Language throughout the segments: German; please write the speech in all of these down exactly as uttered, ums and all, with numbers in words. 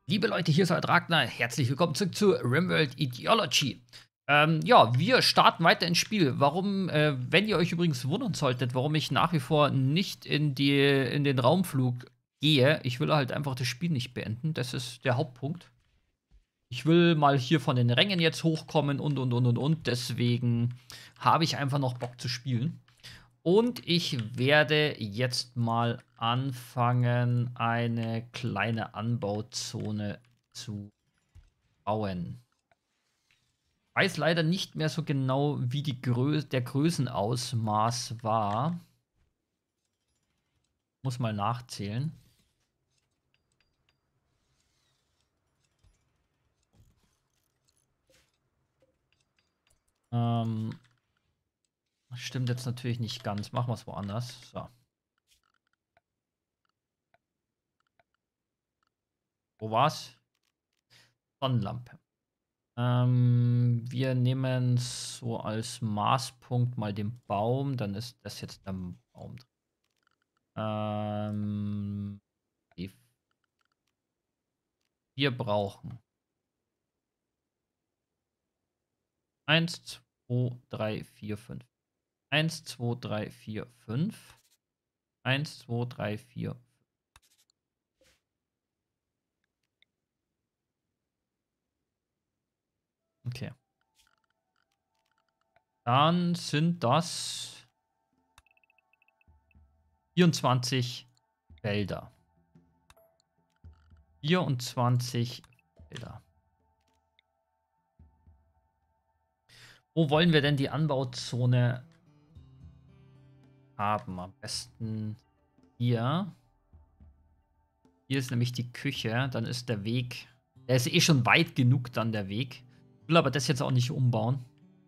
Liebe Leute, hier ist euer Ragnar. Herzlich willkommen zurück zu RimWorld Ideology. Ähm, ja, wir starten weiter ins Spiel. Warum, äh, wenn ihr euch übrigens wundern solltet, warum ich nach wie vor nicht in, die, in den Raumflug gehe, ich will halt einfach das Spiel nicht beenden. Das ist der Hauptpunkt. Ich will mal hier von den Rängen jetzt hochkommen und, und, und, und, und. Deswegen habe ich einfach noch Bock zu spielen. Und ich werde jetzt mal anfangen, eine kleine Anbauzone zu bauen. Ich weiß leider nicht mehr so genau, wie die Grö der Größenausmaß war. Muss mal nachzählen. Ähm, stimmt jetzt natürlich nicht ganz. Machen wir es woanders. So. Wo war's? Sonnenlampe. Ähm, wir nehmen so als Maßpunkt mal den Baum. Dann ist das jetzt der Baum drin. Ähm, wir brauchen eins, zwei, drei, vier, fünf. eins, zwei, drei, vier, fünf. eins, zwei, drei, vier. Okay. Dann sind das vierundzwanzig Felder. vierundzwanzig Felder. Wo wollen wir denn die Anbauzone haben? Am besten hier. Hier ist nämlich die Küche. Dann ist der Weg. Der ist eh schon weit genug dann der Weg. Ich will aber das jetzt auch nicht umbauen.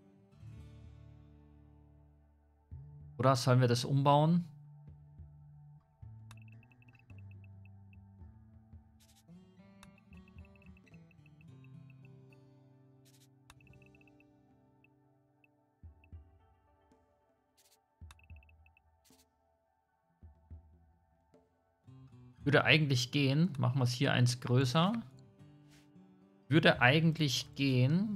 Oder sollen wir das umbauen? Würde eigentlich gehen. Machen wir es hier eins größer. Würde eigentlich gehen.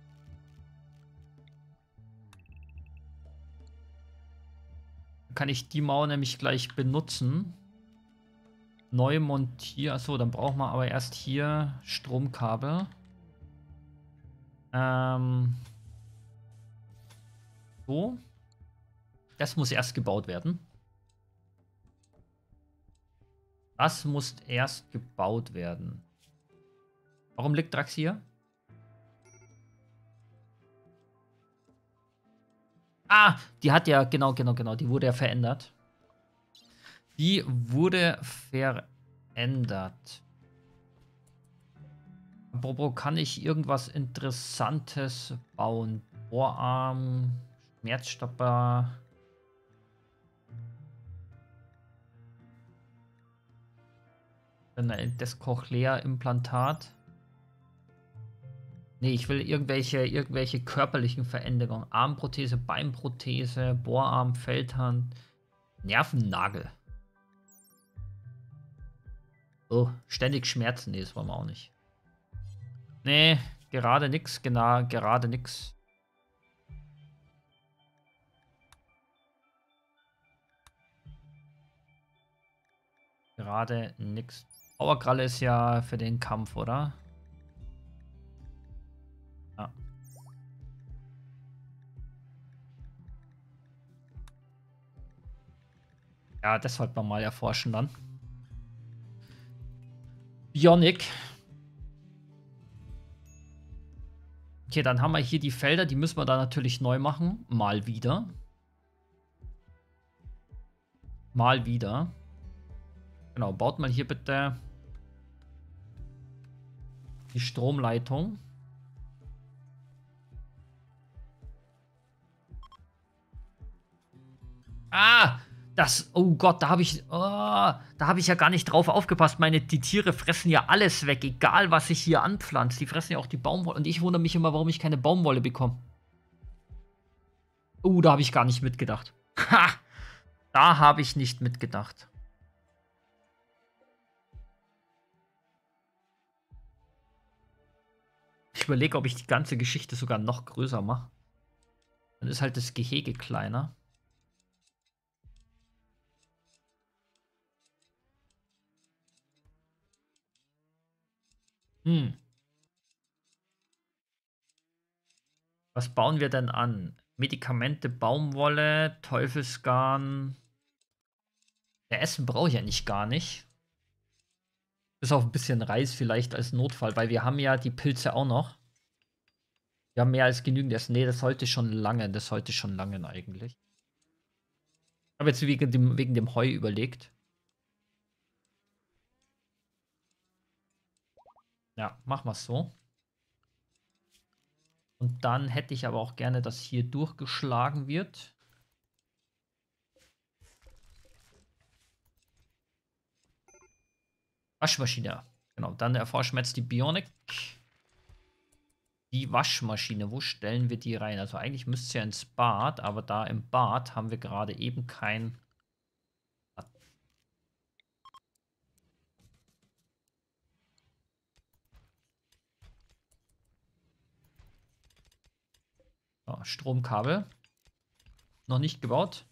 Dann kann ich die Mauer nämlich gleich benutzen. Neu montieren. Achso, dann brauchen wir aber erst hier Stromkabel. Ähm. So. Das muss erst gebaut werden. Das muss erst gebaut werden. Warum liegt Drax hier? Ah, die hat ja, genau, genau, genau, die wurde ja verändert. Die wurde verändert. Apropos, kann ich irgendwas Interessantes bauen? Bohrarm, Schmerzstopper. Das Cochlea-Implantat. Nee, ich will irgendwelche, irgendwelche körperlichen Veränderungen. Armprothese, Beinprothese, Bohrarm, Feldhand, Nervennagel. Oh, ständig Schmerzen. Nee, das wollen wir auch nicht. Nee, gerade nix, genau, gerade nix. Gerade nix. Powerkralle ist ja für den Kampf, oder? Ja. Ja, das sollte man mal erforschen dann. Bionic. Okay, dann haben wir hier die Felder, die müssen wir da natürlich neu machen. Mal wieder. Mal wieder. Genau, baut mal hier bitte die Stromleitung. Ah, das, oh Gott, da habe ich, oh, da habe ich ja gar nicht drauf aufgepasst. Meine, die Tiere fressen ja alles weg, egal was ich hier anpflanze. Die fressen ja auch die Baumwolle. Und ich wundere mich immer, warum ich keine Baumwolle bekomme. Oh, da habe ich gar nicht mitgedacht. Ha, da habe ich nicht mitgedacht. überlege, ob ich die ganze Geschichte sogar noch größer mache. Dann ist halt das Gehege kleiner. Hm. Was bauen wir denn an? Medikamente, Baumwolle, Teufelsgarn. Der Essen brauche ich ja nicht gar nicht. Bis auf ein bisschen Reis vielleicht als Notfall, weil wir haben ja die Pilze auch noch. Wir haben mehr als genügend Essen. Nee, das sollte schon lange. Das sollte schon lange eigentlich. Ich habe jetzt wegen dem, wegen dem Heu überlegt. Ja, machen wir es so. Und dann hätte ich aber auch gerne, dass hier durchgeschlagen wird. Waschmaschine. Genau, dann erforschen wir jetzt die Bionik. Die Waschmaschine, wo stellen wir die rein? Also eigentlich müsste es ja ins Bad, aber da im Bad haben wir gerade eben kein... So, Stromkabel. Noch nicht gebaut.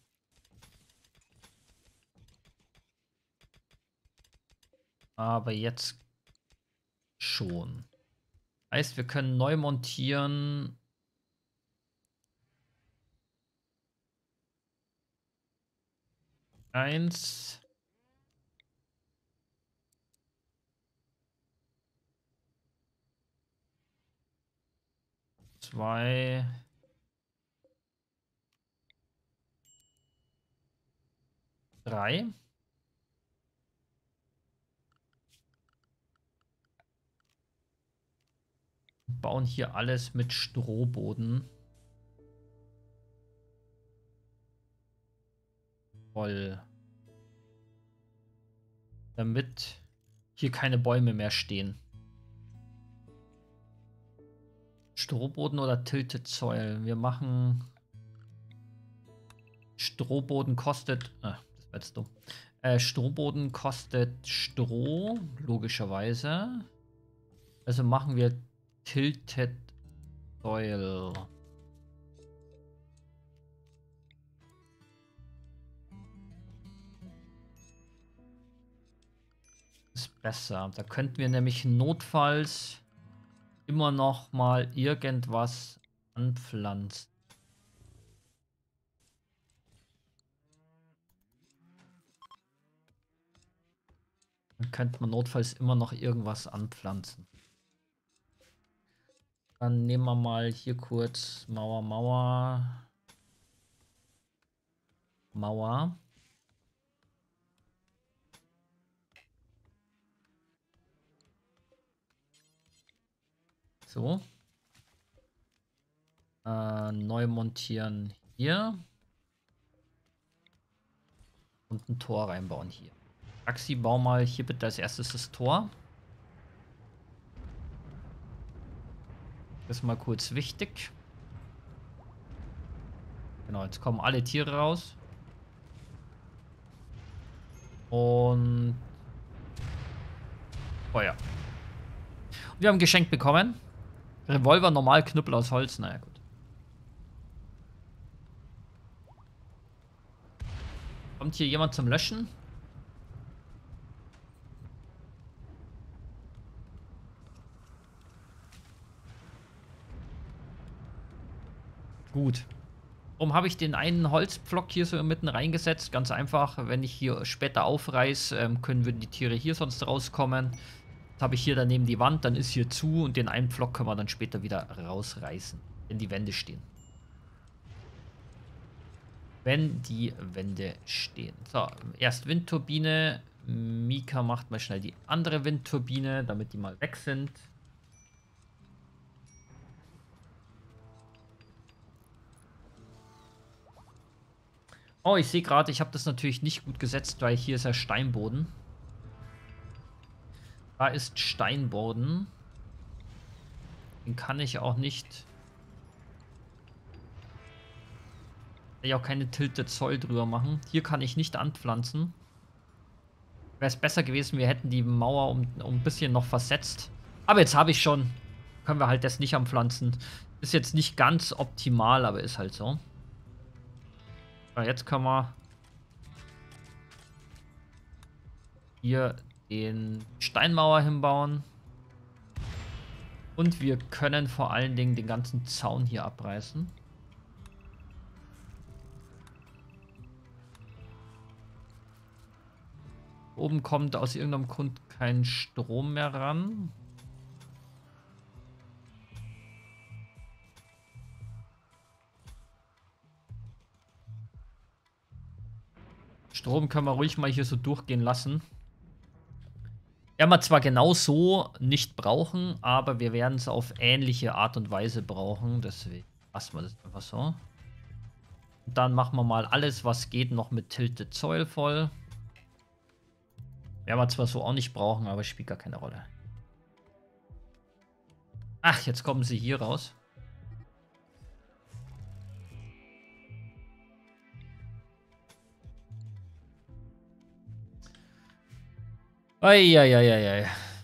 Aber jetzt schon. Heißt, wir können neu montieren. Eins. Zwei. Drei. Bauen hier alles mit Strohboden. Voll. Damit hier keine Bäume mehr stehen. Strohboden oder Tilted Soil? Wir machen... Strohboden kostet... Ah, das war jetzt dumm. Äh, Strohboden kostet Stroh, logischerweise. Also machen wir Tilted Soil. Ist besser. Da könnten wir nämlich notfalls immer noch mal irgendwas anpflanzen. Dann könnte man notfalls immer noch irgendwas anpflanzen. Dann nehmen wir mal hier kurz Mauer, Mauer, Mauer. So. Äh, neu montieren hier. Und ein Tor reinbauen hier. Taxi, bau mal hier bitte als erstes das Tor. Das ist mal kurz wichtig. Genau, jetzt kommen alle Tiere raus. Und Feuer. Und wir haben ein Geschenk bekommen. Revolver, normal, Knüppel aus Holz. Naja, gut. Kommt hier jemand zum Löschen? Gut. Warum habe ich den einen Holzpflock hier so mitten reingesetzt? Ganz einfach, wenn ich hier später aufreiß, ähm, können würden die Tiere hier sonst rauskommen. Jetzt habe ich hier daneben die Wand, dann ist hier zu und den einen Pflock können wir dann später wieder rausreißen, wenn die Wände stehen. Wenn die Wände stehen. So, erst Windturbine. Mika macht mal schnell die andere Windturbine, damit die mal weg sind. Oh, ich sehe gerade, ich habe das natürlich nicht gut gesetzt, weil hier ist ja Steinboden. Da ist Steinboden. Den kann ich auch nicht... Kann ich auch keine Tilted Soil drüber machen. Hier kann ich nicht anpflanzen. Wäre es besser gewesen, wir hätten die Mauer um, um ein bisschen noch versetzt. Aber jetzt habe ich schon. können wir halt das nicht anpflanzen. Ist jetzt nicht ganz optimal, aber ist halt so. Aber jetzt können wir hier den Steinmauer hinbauen. Und wir können vor allen Dingen den ganzen Zaun hier abreißen. Oben kommt aus irgendeinem Grund kein Strom mehr ran. Strom können wir ruhig mal hier so durchgehen lassen. Werden wir zwar genau so nicht brauchen, aber wir werden es auf ähnliche Art und Weise brauchen. Deswegen lassen wir das einfach so. Und dann machen wir mal alles, was geht, noch mit Tilted Soil voll. Werden wir zwar so auch nicht brauchen, aber spielt gar keine Rolle. Ach, jetzt kommen sie hier raus. Eieieiei.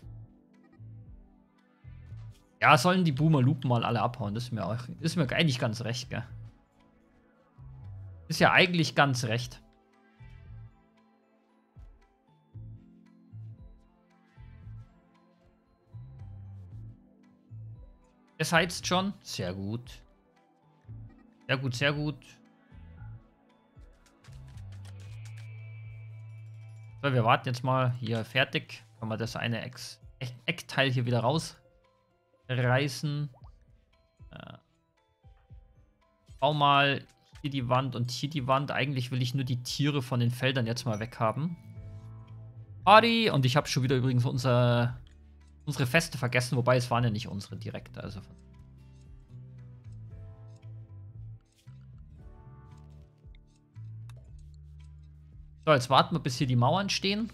Ja, sollen die Boomer-Lupen mal alle abhauen. Das ist mir, auch, ist mir eigentlich ganz recht, gell? Ist ja eigentlich ganz recht. Es heizt schon. Sehr gut. Sehr gut, sehr gut. So, wir warten jetzt mal hier fertig. Können wir das eine Ex Eck Eckteil hier wieder rausreißen. Äh, bau mal hier die Wand und hier die Wand. Eigentlich will ich nur die Tiere von den Feldern jetzt mal weghaben. Party! Und ich habe schon wieder übrigens unser, unsere Feste vergessen. Wobei es waren ja nicht unsere direkt. Also so, jetzt warten wir, bis hier die Mauern stehen.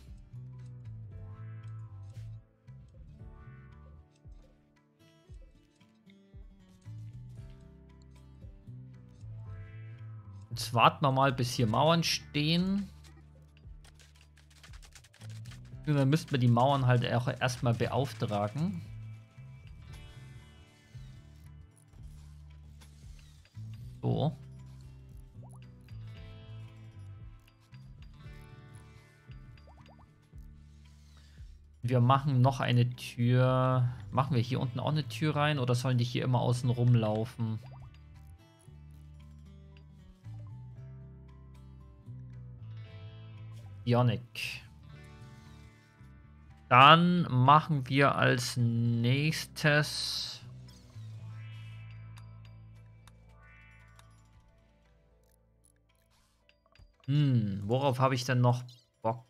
Jetzt warten wir mal, bis hier Mauern stehen. Und dann müssten wir die Mauern halt auch erstmal beauftragen. So. Wir machen noch eine Tür. Machen wir hier unten auch eine Tür rein oder sollen die hier immer außen rumlaufen? Bionic. Dann machen wir als nächstes... Hm, worauf habe ich denn noch Bock?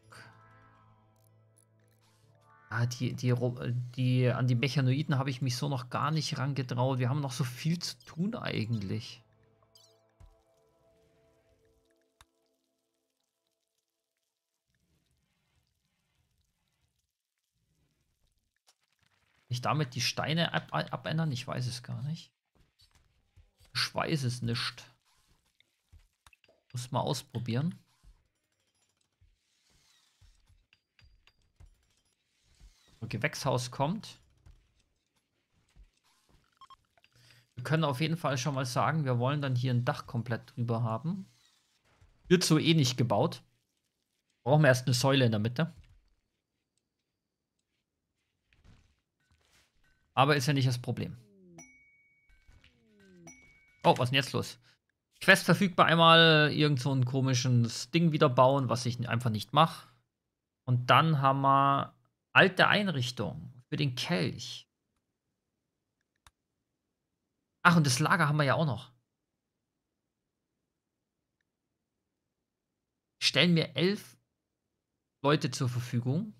Ah, die, die, die, an die Mechanoiden habe ich mich so noch gar nicht rangetraut. Wir haben noch so viel zu tun eigentlich. Ich damit die Steine ab abändern? Ich weiß es gar nicht. Ich weiß es nicht. Muss mal ausprobieren. So, Gewächshaus kommt. Wir können auf jeden Fall schon mal sagen, wir wollen dann hier ein Dach komplett drüber haben. Wird so eh nicht gebaut. Brauchen wir erst eine Säule in der Mitte. Aber ist ja nicht das Problem. Oh, was ist denn jetzt los? Quest verfügbar, einmal irgend so ein komisches Ding wieder bauen, was ich einfach nicht mache. Und dann haben wir alte Einrichtung für den Kelch. Ach, und das Lager haben wir ja auch noch. Stellen mir elf Leute zur Verfügung.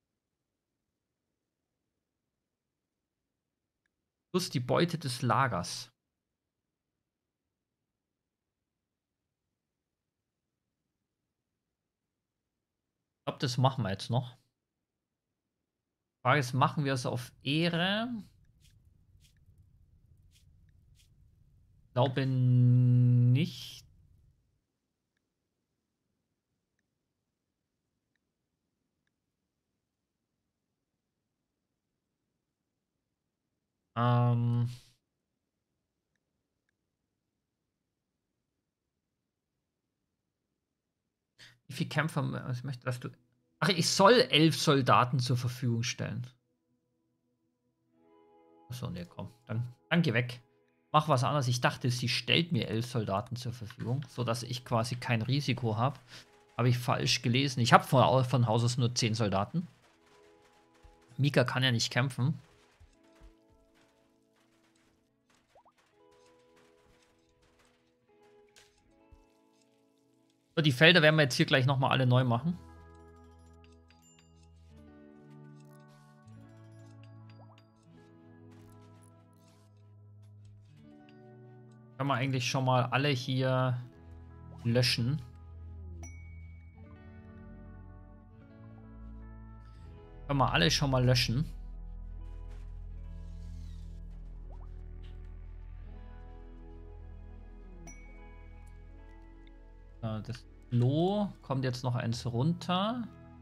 Plus die Beute des Lagers. Ich glaube, das machen wir jetzt noch. Frage ist, machen wir es auf Ehre? Ich glaube nicht. Ähm. Wie viele Kämpfer? Ich möchte, dass du. Ach, ich soll elf Soldaten zur Verfügung stellen. Achso, ne, komm. Dann, dann geh weg. Mach was anderes. Ich dachte, sie stellt mir elf Soldaten zur Verfügung, sodass ich quasi kein Risiko habe. Habe ich falsch gelesen. Ich habe von, von Haus aus nur zehn Soldaten. Mika kann ja nicht kämpfen. So, die Felder werden wir jetzt hier gleich nochmal alle neu machen. Können wir eigentlich schon mal alle hier löschen. Können wir alle schon mal löschen. Das Klo kommt jetzt noch eins runter.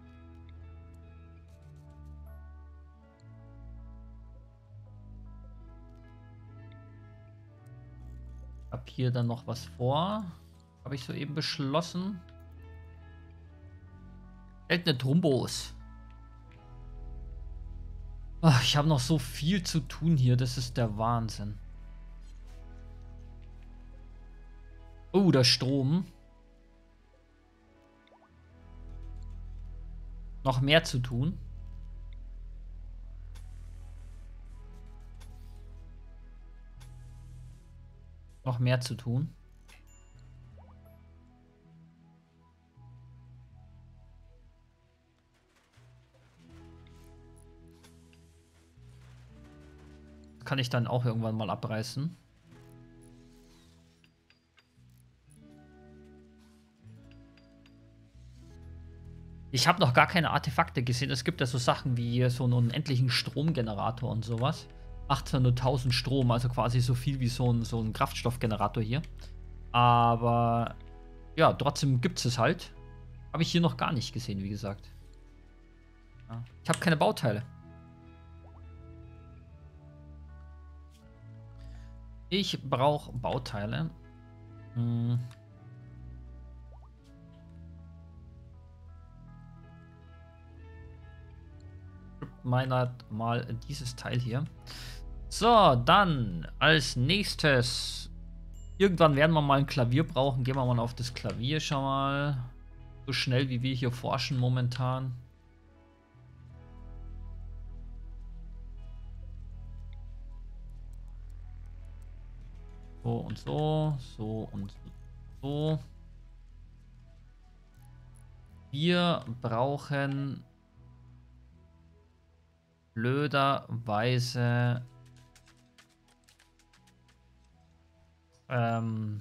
Ich habe hier dann noch was vor. Habe ich soeben beschlossen. Seltene Trumbos. Ach, ich habe noch so viel zu tun hier. Das ist der Wahnsinn. Oh, der Strom. Noch mehr zu tun. Noch mehr zu tun. Das kann ich dann auch irgendwann mal abreißen. Ich habe noch gar keine Artefakte gesehen. Es gibt ja so Sachen wie so einen unendlichen Stromgenerator und sowas. Macht zwar nur tausend Strom, also quasi so viel wie so ein, so ein Kraftstoffgenerator hier. Aber ja, trotzdem gibt es es halt. Habe ich hier noch gar nicht gesehen, wie gesagt. Ja. Ich habe keine Bauteile. Ich brauche Bauteile. Hm. Meiner mal dieses Teil hier. So, dann als nächstes. Irgendwann werden wir mal ein Klavier brauchen. Gehen wir mal auf das Klavier schon mal. So schnell wie wir hier forschen momentan. So und so, so und so. Wir brauchen blöderweise ähm,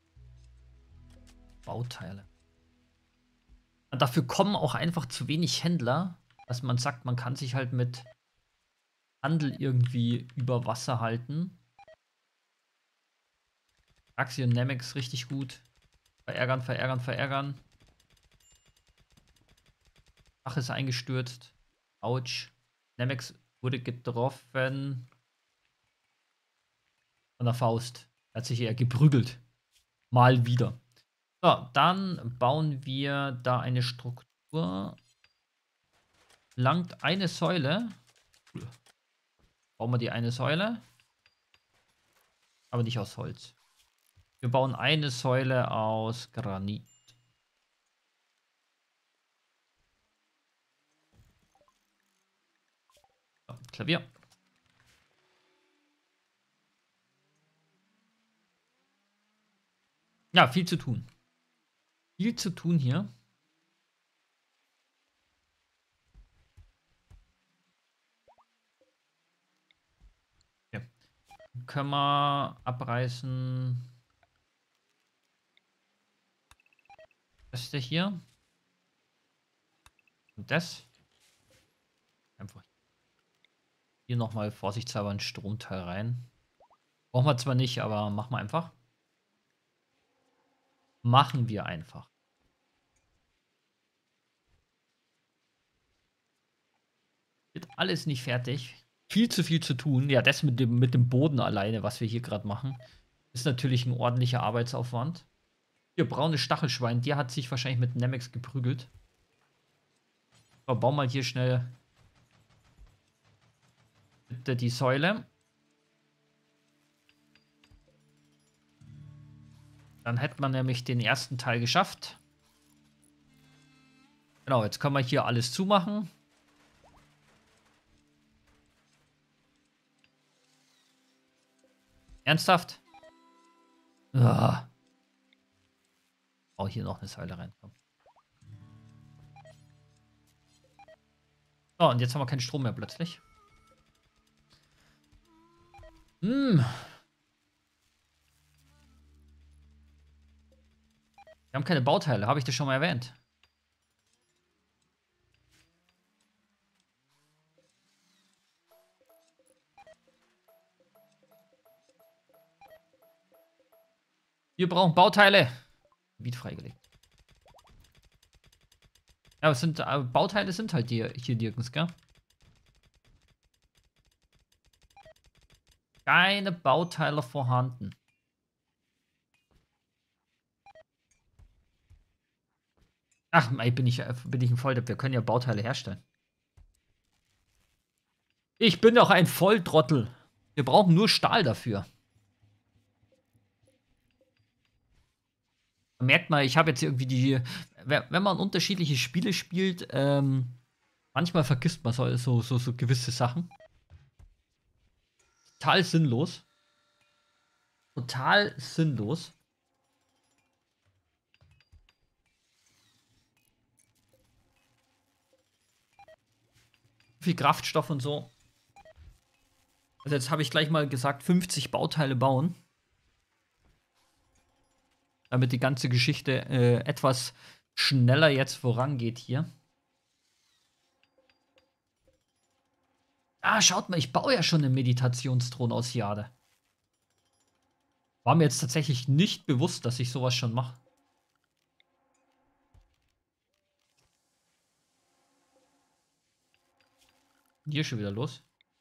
Bauteile. Und dafür kommen auch einfach zu wenig Händler, dass man sagt, man kann sich halt mit Handel irgendwie über Wasser halten. Axi und Nemex richtig gut. Verärgern, verärgern, verärgern. Ach, ist eingestürzt. Autsch. Nemex wurde getroffen. An der Faust. Er hat sich eher geprügelt. Mal wieder. So, dann bauen wir da eine Struktur. Langt eine Säule. Bauen wir die eine Säule. Aber nicht aus Holz. Wir bauen eine Säule aus Granit. So, Klavier. Ja, viel zu tun. Viel zu tun hier. Okay. Können wir abreißen. Das ist der hier. Und das. Einfach hier nochmal vorsichtshalber ein Stromteil rein. Brauchen wir zwar nicht, aber machen wir einfach. Machen wir einfach. Wird alles nicht fertig. viel zu viel zu tun. Ja, das mit dem, mit dem Boden alleine, was wir hier gerade machen, ist natürlich ein ordentlicher Arbeitsaufwand. Hier, braunes Stachelschwein, der hat sich wahrscheinlich mit Nemex geprügelt. So, bau mal hier schnell bitte die Säule. Dann hätte man nämlich den ersten Teil geschafft. Genau, jetzt können wir hier alles zumachen. Ernsthaft? Ah. Oh, hier noch eine Säule reinkommen. Oh, und jetzt haben wir keinen Strom mehr plötzlich. Hm. Wir haben keine Bauteile, habe ich das schon mal erwähnt? Wir brauchen Bauteile. Gebiet freigelegt. Ja, es sind, äh, Bauteile sind halt hier, hier nirgends, gell? Keine Bauteile vorhanden. Ach, ey, bin ich, bin ich ein Volldepp. Wir können ja Bauteile herstellen. Ich bin doch ein Volltrottel. Wir brauchen nur Stahl dafür. Merkt mal, ich habe jetzt irgendwie die. Wenn man unterschiedliche Spiele spielt, ähm, manchmal vergisst man so, so, so, so gewisse Sachen. Total sinnlos. Total sinnlos. Viel Kraftstoff und so. Also jetzt habe ich gleich mal gesagt, fünfzig Bauteile bauen. Damit die ganze Geschichte äh, etwas schneller jetzt vorangeht hier. Ah, schaut mal, ich baue ja schon einen Meditationsthron aus Jade. War mir jetzt tatsächlich nicht bewusst, dass ich sowas schon mache. Hier schon wieder los.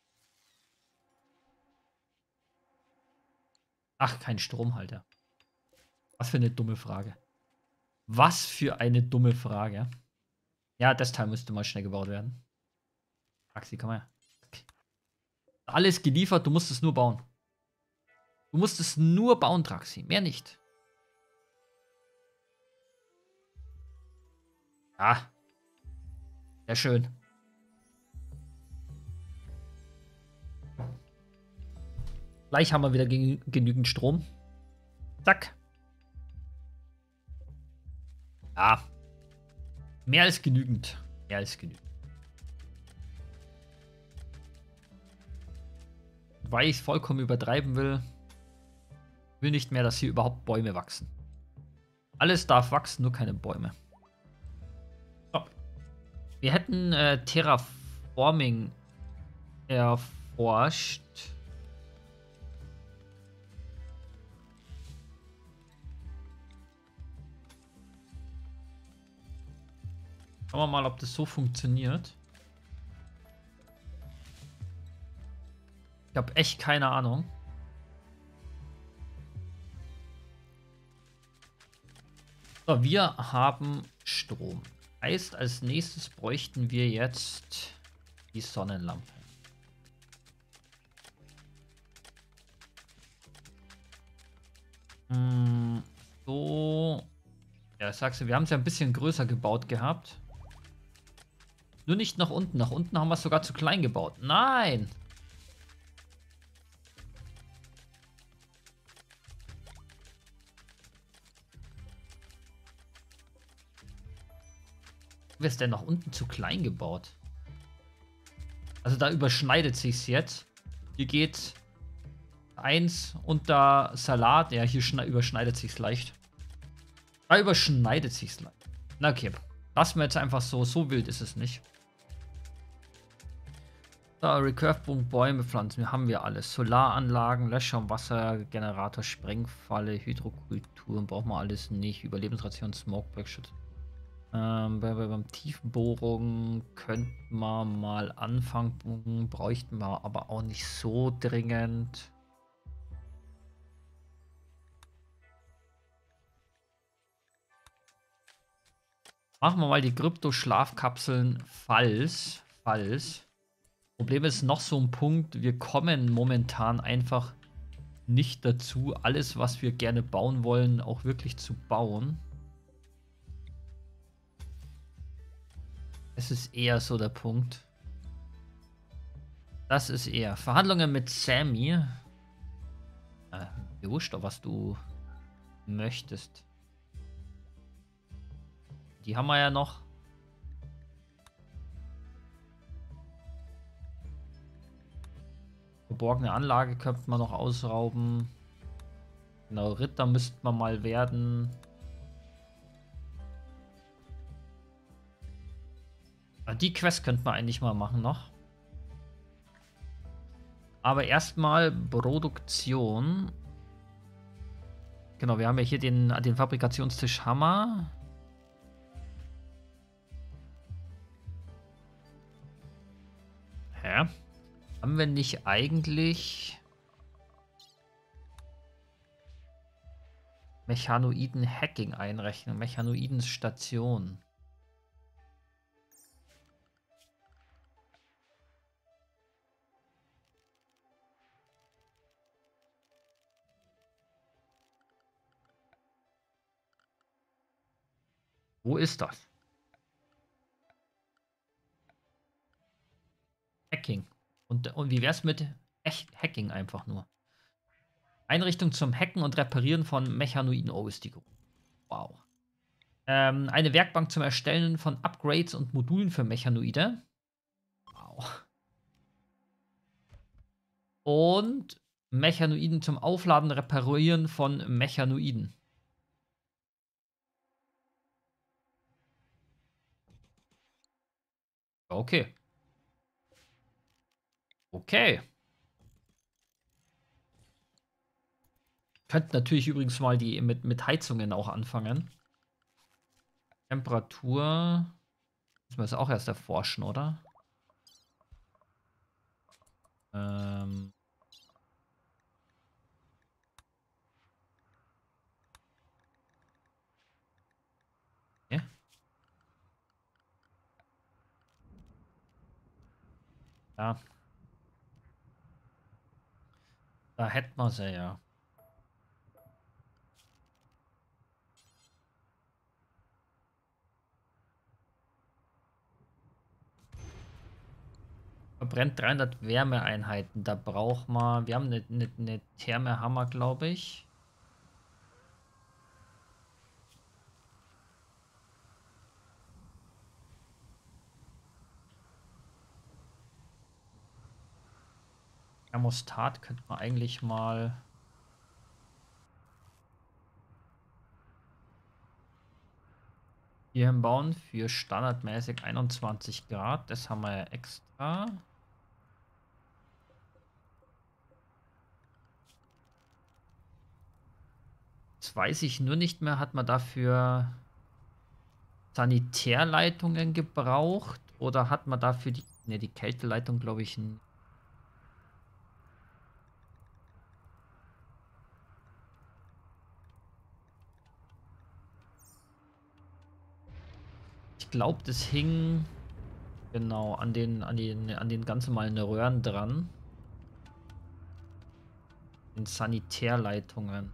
Ach, kein Stromhalter. Was für eine dumme Frage. Was für eine dumme Frage. Ja, das Teil müsste mal schnell gebaut werden. Taxi, komm her. Okay. Alles geliefert, du musst es nur bauen. Du musst es nur bauen, Traxi. Mehr nicht. Ja. Sehr schön. Gleich haben wir wieder gen genügend Strom. Zack. Ja. Mehr als genügend. Mehr als genügend. Weil ich es vollkommen übertreiben will, will nicht mehr, dass hier überhaupt Bäume wachsen. Alles darf wachsen, nur keine Bäume. So. Wir hätten äh, Terraforming erforscht. Schauen wir mal, ob das so funktioniert. Ich habe echt keine Ahnung. So, wir haben Strom. Heißt, als nächstes bräuchten wir jetzt die Sonnenlampe. Hm, so. Ja, sagst du, wir haben es ja ein bisschen größer gebaut gehabt. Nur nicht nach unten. Nach unten haben wir es sogar zu klein gebaut. Nein! Wie ist denn nach unten zu klein gebaut? Also da überschneidet sich's jetzt. Hier geht eins unter Salat. Ja, hier überschneidet sich's leicht. Da überschneidet sich's leicht. Na okay. Lassen wir jetzt einfach so. So wild ist es nicht. Da, Recurve-Punkt, Bäume, Pflanzen, haben wir alles. Solaranlagen, Löscher, Wassergenerator, Sprengfalle, Hydrokulturen, brauchen wir alles nicht. Überlebensration, Smokeback, Schutz. Ähm, bei, bei, beim Tiefenbohrung könnten wir mal anfangen, bräuchten wir aber auch nicht so dringend. Machen wir mal die Krypto-Schlafkapseln, falls, falls. Problem ist noch so ein Punkt, wir kommen momentan einfach nicht dazu, alles, was wir gerne bauen wollen, auch wirklich zu bauen. Es ist eher so der Punkt. Das ist eher Verhandlungen mit Sammy. Äh, mir wurscht doch, was du möchtest. Die haben wir ja noch. Verborgene Anlage könnte man noch ausrauben. Genau, Ritter müsste man mal werden. Die Quest könnte man eigentlich mal machen noch. Aber erstmal Produktion. Genau, wir haben ja hier den, den Fabrikationstisch Hammer. Hä? Haben wir nicht eigentlich Mechanoiden-Hacking-Einrechnung, Mechanoiden-Station? Wo ist das? Hacking. Und, und wie wäre es mit Echt Hacking einfach nur? Einrichtung zum Hacken und Reparieren von Mechanoiden. Oh, ist die gut. Wow. Ähm, eine Werkbank zum Erstellen von Upgrades und Modulen für Mechanoide. Wow. Und Mechanoiden zum Aufladen, Reparieren von Mechanoiden. Okay. Okay. Könnt natürlich übrigens mal die mit, mit Heizungen auch anfangen. Temperatur. Müssen wir das auch erst erforschen, oder? Ähm. Ja. Ja. Da hätten wir sie ja. Verbrennt dreihundert Wärmeeinheiten. Da braucht man. Wir haben eine, eine, eine Thermehammer, glaube ich. Thermostat könnte man eigentlich mal. Hier bauen für standardmäßig einundzwanzig Grad. Das haben wir ja extra. Jetzt weiß ich nur nicht mehr, hat man dafür Sanitärleitungen gebraucht oder hat man dafür die, ne, die Kälteleitung, glaube ich, nicht. Ich glaube, das hing genau an den, an den, an den ganz normalen Röhren dran. Den Sanitärleitungen.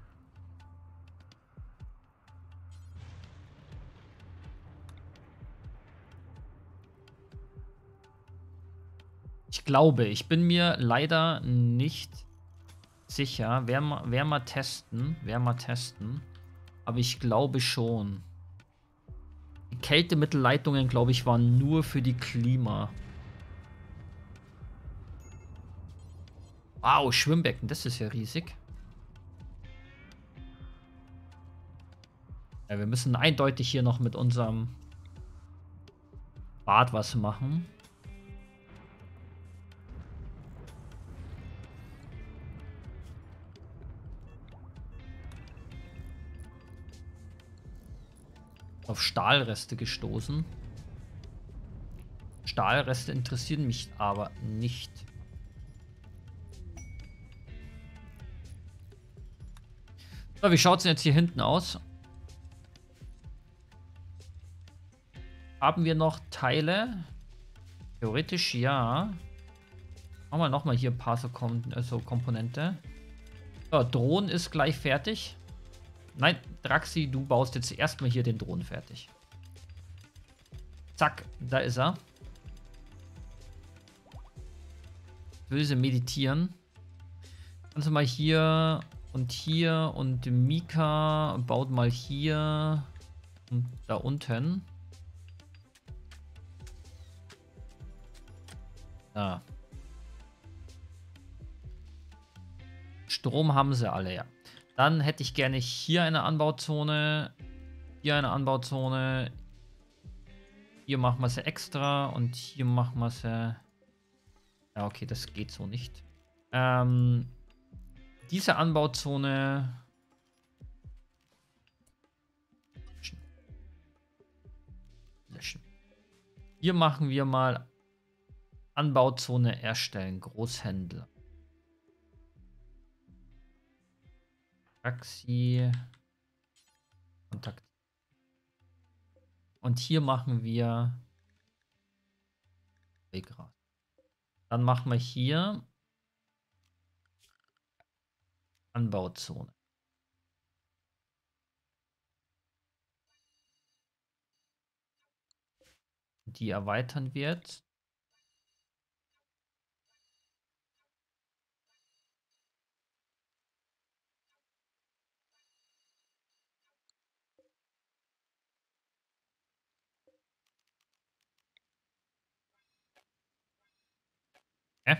Ich glaube, ich bin mir leider nicht sicher. Wer mal, wer mal testen, wer mal testen. Aber ich glaube schon. Die Kältemittelleitungen, glaube ich, waren nur für die Klima. Wow, Schwimmbecken, das ist ja riesig. Ja, wir müssen eindeutig hier noch mit unserem Bad was machen. Auf Stahlreste gestoßen. Stahlreste interessieren mich aber nicht. So, wie schaut es denn jetzt hier hinten aus? Haben wir noch Teile? Theoretisch ja. Machen wir nochmal hier ein paar so, Kom so Komponente. So, Drohnen ist gleich fertig. Nein, Draxi, du baust jetzt erstmal hier den Drohnen fertig. Zack, da ist er. Böse meditieren. Kannst du mal hier und hier und Mika baut mal hier und da unten. Da. Strom haben sie alle, ja. Dann hätte ich gerne hier eine Anbauzone, hier eine Anbauzone, hier machen wir sie extra und hier machen wir sie. Ja, okay, das geht so nicht. Ähm, diese Anbauzone. Löschen. Hier machen wir mal Anbauzone erstellen, Großhändler. Taxi. Kontakt. Und hier machen wir Weggras. Dann machen wir hier Anbauzone. Die erweitern wird. Hä?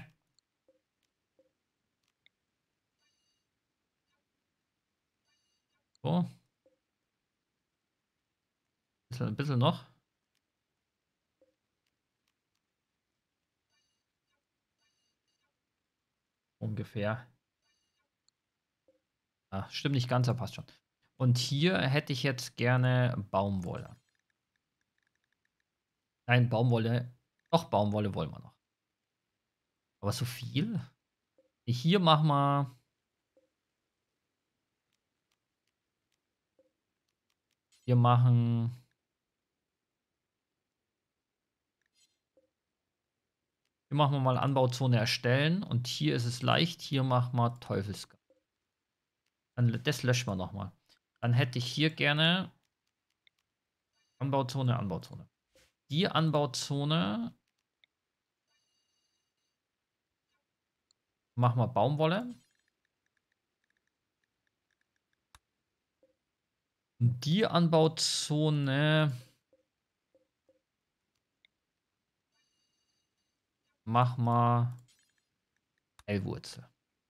So. Bisschen, ein bisschen noch. Ungefähr. Ah, stimmt nicht ganz, aber passt schon. Und hier hätte ich jetzt gerne Baumwolle. Nein, Baumwolle. Doch, Baumwolle wollen wir noch. Aber so viel? Hier machen wir. Wir machen. Hier machen wir mal Anbauzone erstellen. Und hier ist es leicht. Hier machen wir Teufelsgarten. Dann, das löschen wir nochmal. Dann hätte ich hier gerne Anbauzone, Anbauzone. Die Anbauzone machen wir Baumwolle. Die Anbauzone machen wir L-Wurzel.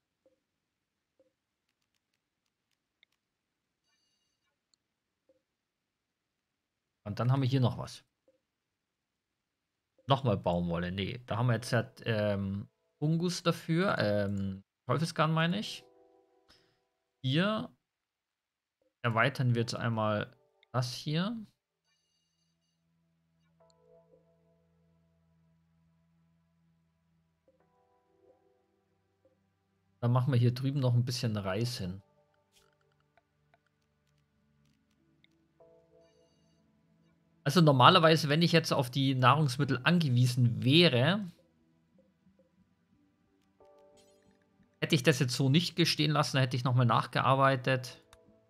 Und dann haben wir hier noch was. Nochmal Baumwolle. Nee, da haben wir jetzt halt, ähm, Fungus dafür. Ähm, Teufelsgarn meine ich. Hier erweitern wir jetzt einmal das hier. Dann machen wir hier drüben noch ein bisschen Reis hin. Also normalerweise, wenn ich jetzt auf die Nahrungsmittel angewiesen wäre, hätte ich das jetzt so nicht gestehen lassen, hätte ich nochmal nachgearbeitet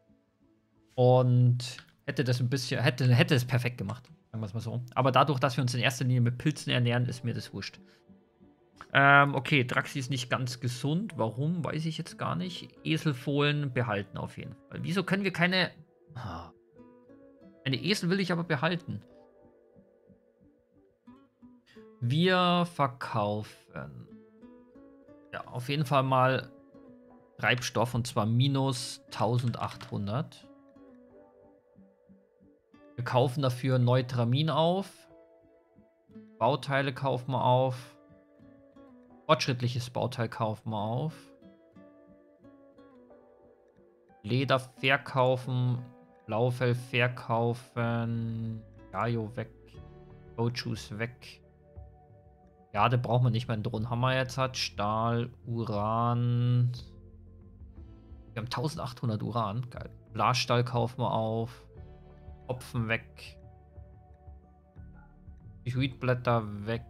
und hätte das ein bisschen, hätte, hätte es perfekt gemacht, sagen wir es mal so. Aber dadurch, dass wir uns in erster Linie mit Pilzen ernähren, ist mir das wurscht. Ähm, okay, Draxi ist nicht ganz gesund. Warum, weiß ich jetzt gar nicht. Eselfohlen behalten auf jeden Fall. Wieso können wir keine... Ah. Eine Esel will ich aber behalten. Wir verkaufen... Ja, auf jeden Fall mal Treibstoff und zwar minus eintausendachthundert. Wir kaufen dafür Neutramin auf. Bauteile kaufen wir auf. Fortschrittliches Bauteil kaufen wir auf. Leder verkaufen. Blaufell verkaufen. Gaio weg. Gochus weg. Ja, da braucht man nicht mehr einen Drohnenhammer jetzt hat. Stahl, Uran. Wir haben eintausendachthundert Uran. Geil. Blasstahl kaufen wir auf. Hopfen weg. Hütblätter weg.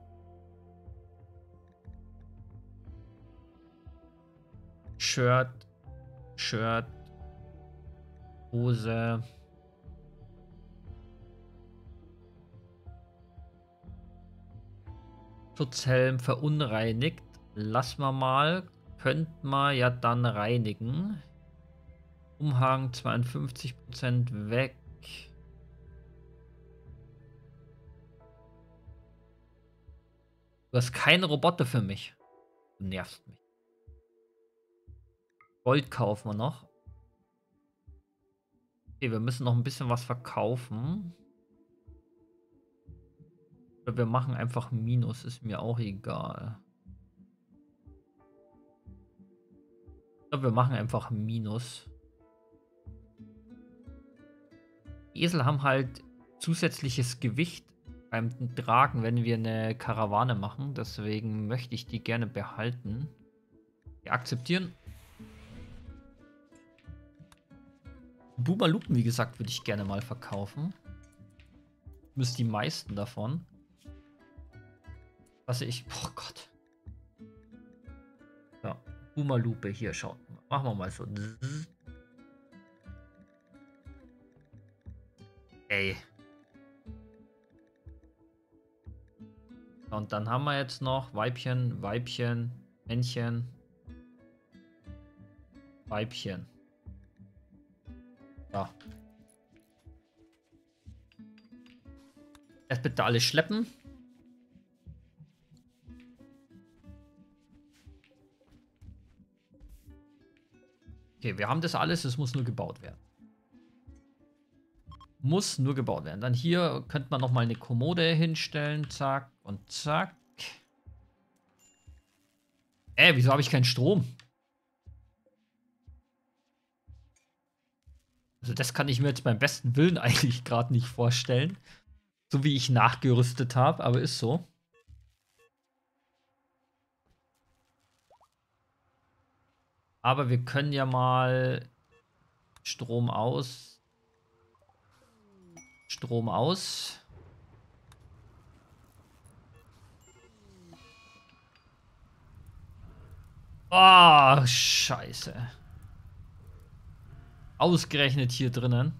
Shirt. Shirt. Hose. Schutzhelm verunreinigt. Lassen wir mal. Könnten wir ja dann reinigen. Umhang zweiundfünfzig Prozent weg. Du hast keine Roboter für mich. Du nervst mich. Gold kaufen wir noch. Okay, wir müssen noch ein bisschen was verkaufen. Oder wir machen einfach Minus, ist mir auch egal. Oder wir machen einfach Minus. Die Esel haben halt zusätzliches Gewicht beim Tragen, wenn wir eine Karawane machen. Deswegen möchte ich die gerne behalten. Wir akzeptieren. Bumalupen, wie gesagt, würde ich gerne mal verkaufen. Müsst die meisten davon. Was ich... Oh Gott. Ja, Bumalupe hier, schaut. Machen wir mal so. Ey. Und dann haben wir jetzt noch Weibchen, Weibchen, Männchen, Weibchen. Ja. Erst bitte alles schleppen. Okay, wir haben das alles, es muss nur gebaut werden. Muss nur gebaut werden. Dann hier könnte man noch mal eine Kommode hinstellen. Zack und zack. Äh, wieso habe ich keinen Strom? Also das kann ich mir jetzt beim besten Willen eigentlich gerade nicht vorstellen. So wie ich nachgerüstet habe, aber ist so. Aber wir können ja mal Strom aus. Strom aus. Oh, scheiße. Ausgerechnet hier drinnen.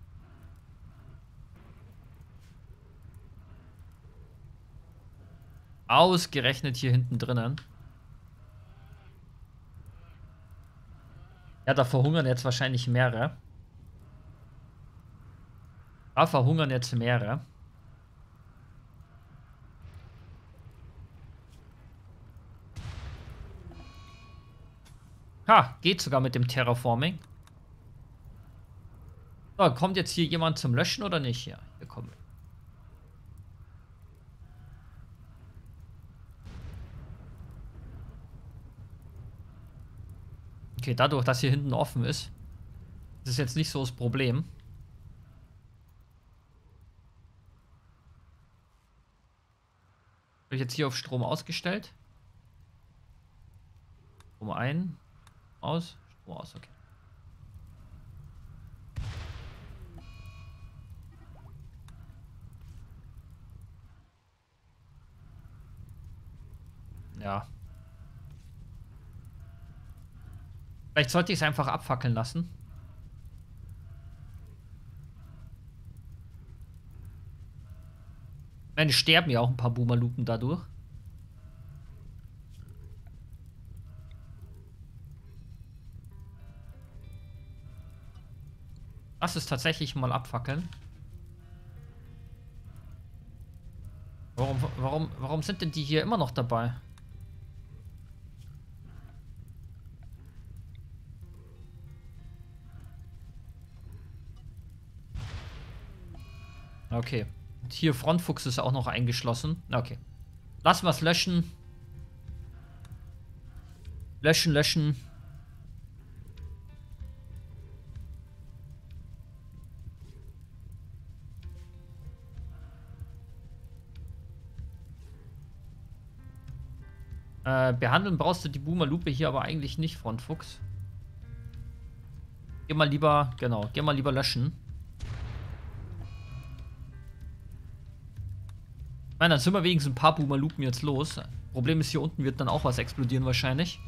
Ausgerechnet hier hinten drinnen. Ja, da verhungern jetzt wahrscheinlich mehrere. Da verhungern jetzt mehrere. Ha, geht sogar mit dem Terraforming. So, kommt jetzt hier jemand zum Löschen oder nicht? Ja, hier kommen wir. Okay, dadurch, dass hier hinten offen ist, ist es jetzt nicht so das Problem. Habe ich jetzt hier auf Strom ausgestellt? Strom ein, aus, Strom aus, okay. Ja. Vielleicht sollte ich es einfach abfackeln lassen. Dann sterben ja auch ein paar Bumalupen dadurch. Lass es tatsächlich mal abfackeln. Warum, warum, warum sind denn die hier immer noch dabei? Okay. Und hier Frontfuchs ist auch noch eingeschlossen. Okay. Lassen wir es löschen. Löschen, löschen. Äh, behandeln brauchst du die Boomer-Lupe hier aber eigentlich nicht, Frontfuchs. Geh mal lieber, genau, geh mal lieber löschen. Ich meine, dann sind wir wenigstens ein paar Boomer-Lupen jetzt los. Problem ist, hier unten wird dann auch was explodieren wahrscheinlich.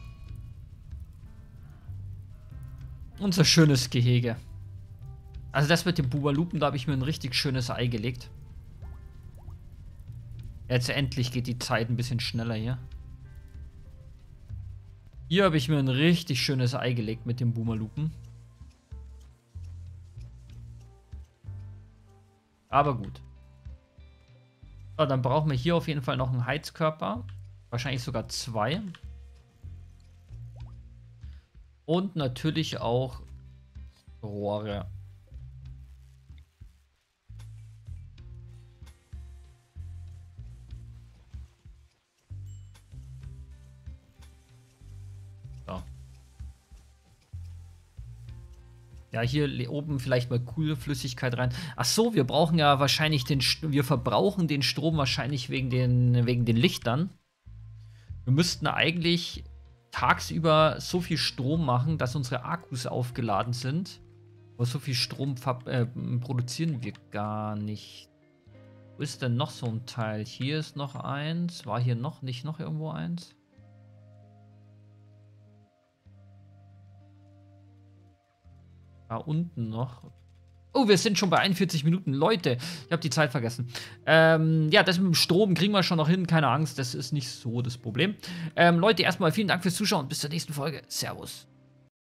Unser schönes Gehege. Also das mit den Boomer-Lupen, da habe ich mir ein richtig schönes Ei gelegt. Jetzt endlich geht die Zeit ein bisschen schneller hier. Hier habe ich mir ein richtig schönes Ei gelegt mit den Boomer-Lupen. Aber gut. So, dann brauchen wir hier auf jeden Fall noch einen Heizkörper. Wahrscheinlich sogar zwei. Und natürlich auch Rohre. So. Ja, hier oben vielleicht mal Kühlflüssigkeit rein. Ach so, wir brauchen ja wahrscheinlich den... St wir verbrauchen den Strom wahrscheinlich wegen den, wegen den Lichtern. Wir müssten eigentlich tagsüber so viel Strom machen, dass unsere Akkus aufgeladen sind. Aber so viel Strom äh, produzieren wir gar nicht. Wo ist denn noch so ein Teil? Hier ist noch eins. War hier noch nicht noch irgendwo eins? Da unten noch. Oh, wir sind schon bei einundvierzig Minuten. Leute, ich habe die Zeit vergessen. Ähm, ja, das mit dem Strom kriegen wir schon noch hin. Keine Angst, das ist nicht so das Problem. Ähm, Leute, erstmal vielen Dank fürs Zuschauen. Bis zur nächsten Folge. Servus.